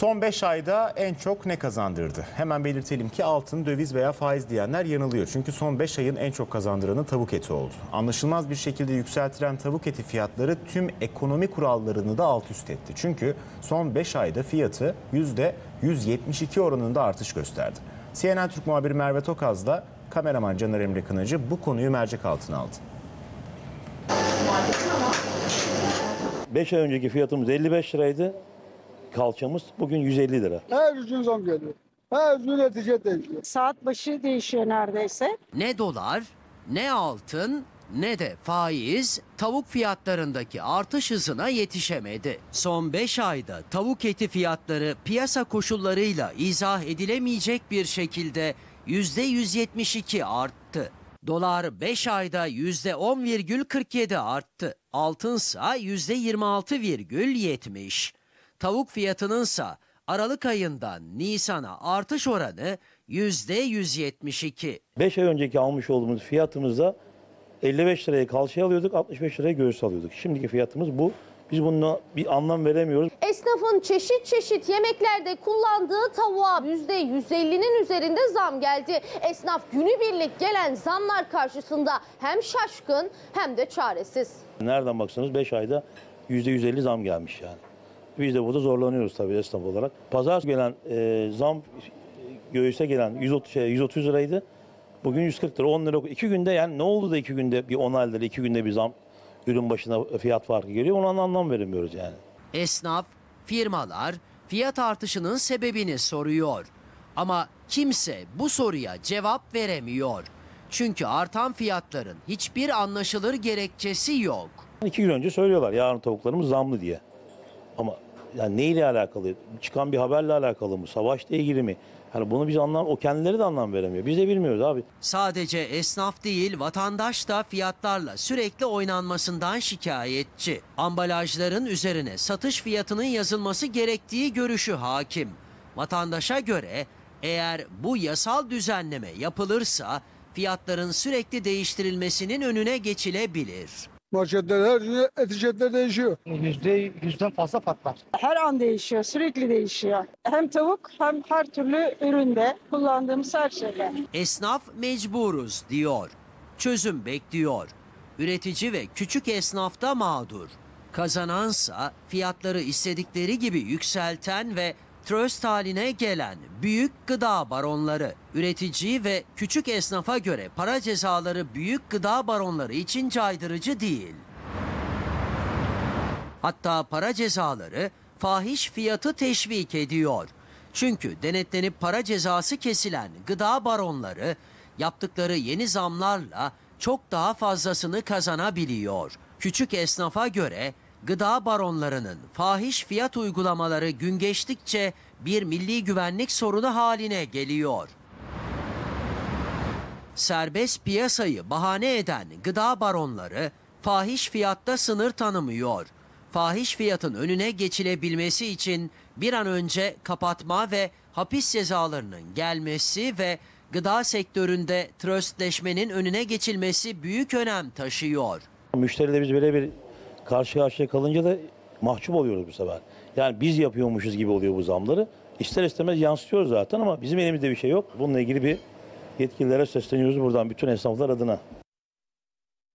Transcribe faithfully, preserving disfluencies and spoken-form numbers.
Son beş ayda en çok ne kazandırdı? Hemen belirtelim ki altın, döviz veya faiz diyenler yanılıyor. Çünkü son beş ayın en çok kazandıranı tavuk eti oldu. Anlaşılmaz bir şekilde yükseltilen tavuk eti fiyatları tüm ekonomi kurallarını da alt üst etti. Çünkü son beş ayda fiyatı yüzde yüz yetmiş iki oranında artış gösterdi. C N N Türk muhabiri Merve Tokaz'la kameraman Caner Emre Kınacı bu konuyu mercek altına aldı. beş ay önceki fiyatımız elli beş liraydı. Kalçamız bugün yüz elli lira. Her gün zam geliyor. Her gün netice değişiyor. Saat başı değişiyor neredeyse. Ne dolar, ne altın, ne de faiz tavuk fiyatlarındaki artış hızına yetişemedi. Son beş ayda tavuk eti fiyatları piyasa koşullarıyla izah edilemeyecek bir şekilde yüzde yüz yetmiş iki arttı. Dolar beş ayda yüzde on virgül kırk yedi arttı. Altınsa yüzde yirmi altı virgül yetmiş. Tavuk fiyatınınsa Aralık ayından Nisan'a artış oranı yüzde yüz yetmiş iki. beş ay önceki almış olduğumuz fiyatımızda elli beş liraya kalça alıyorduk, altmış beş liraya göğüs alıyorduk. Şimdiki fiyatımız bu. Biz bununla bir anlam veremiyoruz. Esnafın çeşit çeşit yemeklerde kullandığı tavuğa yüzde yüz ellinin üzerinde zam geldi. Esnaf günübirlik gelen zamlar karşısında hem şaşkın hem de çaresiz. Nereden baksanız beş ayda yüzde yüz elli zam gelmiş yani. Biz de burada zorlanıyoruz tabii esnaf olarak. Pazar gelen e, zam göğüse gelen yüz otuz, yüz otuz liraydı. Bugün yüz kırk lira, on lira. iki günde yani ne oldu da iki günde bir on lira, iki günde bir zam, ürün başına fiyat farkı geliyor. Ona anlam veremiyoruz yani. Esnaf, firmalar fiyat artışının sebebini soruyor. Ama kimse bu soruya cevap veremiyor. Çünkü artan fiyatların hiçbir anlaşılır gerekçesi yok. İki gün önce söylüyorlar yarın tavuklarımız zamlı diye. Ama yani neyle alakalı? Çıkan bir haberle alakalı mı? Savaşla ilgili mi? Yani bunu biz anlam, o kendileri de anlam veremiyor. Biz de bilmiyoruz abi. Sadece esnaf değil, vatandaş da fiyatlarla sürekli oynanmasından şikayetçi. Ambalajların üzerine satış fiyatının yazılması gerektiği görüşü hakim. Vatandaşa göre eğer bu yasal düzenleme yapılırsa fiyatların sürekli değiştirilmesinin önüne geçilebilir. Marketler her gün etiketler değişiyor. Yüzde yüzden fazla fark var. Her an değişiyor, sürekli değişiyor. Hem tavuk hem her türlü üründe kullandığımız her şeyde. Esnaf mecburuz diyor. Çözüm bekliyor. Üretici ve küçük esnaf da mağdur. Kazanansa fiyatları istedikleri gibi yükselten ve tröst haline gelen büyük gıda baronları. Üretici ve küçük esnafa göre para cezaları büyük gıda baronları için caydırıcı değil. Hatta para cezaları fahiş fiyatı teşvik ediyor. Çünkü denetlenip para cezası kesilen gıda baronları yaptıkları yeni zamlarla çok daha fazlasını kazanabiliyor. Küçük esnafa göre gıda baronlarının fahiş fiyat uygulamaları gün geçtikçe bir milli güvenlik sorunu haline geliyor. Serbest piyasayı bahane eden gıda baronları fahiş fiyatta sınır tanımıyor. Fahiş fiyatın önüne geçilebilmesi için bir an önce kapatma ve hapis cezalarının gelmesi ve gıda sektöründe tröstleşmenin önüne geçilmesi büyük önem taşıyor. Müşteriyle biz böyle bir karşı karşıya kalınca da mahcup oluyoruz bu sefer. Yani biz yapıyormuşuz gibi oluyor bu zamları. İster istemez yansıtıyoruz zaten ama bizim elimizde bir şey yok. Bununla ilgili bir yetkililere sesleniyoruz buradan bütün esnaflar adına.